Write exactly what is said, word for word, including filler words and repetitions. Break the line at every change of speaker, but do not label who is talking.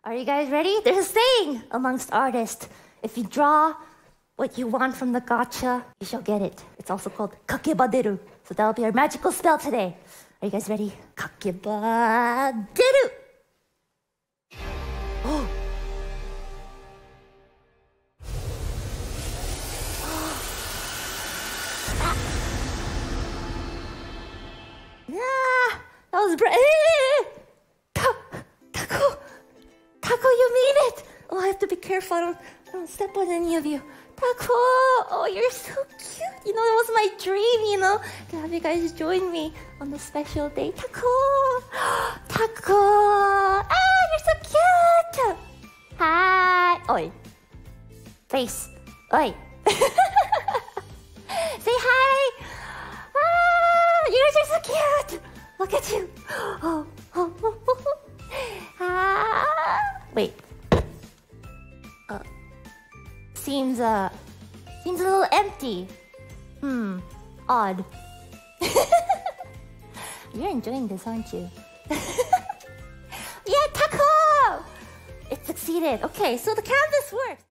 Are you guys ready? There's a saying amongst artists. If you draw what you want from the gacha, you shall get it. It's also called kakebaderu. So that'll be our magical spell today. Are you guys ready? Kakebaderu! Oh! Ah, that was brave. Ta Taco, Taco, you mean it? Oh, I have to be careful. I don't, I don't step on any of you. Taco, oh, you're so cute. You know, that was my dream. You know, to have you guys join me on this special day. Taco, Taco, ah, you're so cute. Hi, oi, face, oi. Say hi. Ah, you guys are so cute. Look at you. Oh, oh, oh, oh. Ah, wait. Uh, seems uh, seems a little empty. Hmm, odd. You're enjoying this, aren't you? Yeah, Taco! It succeeded. Okay, so the canvas works.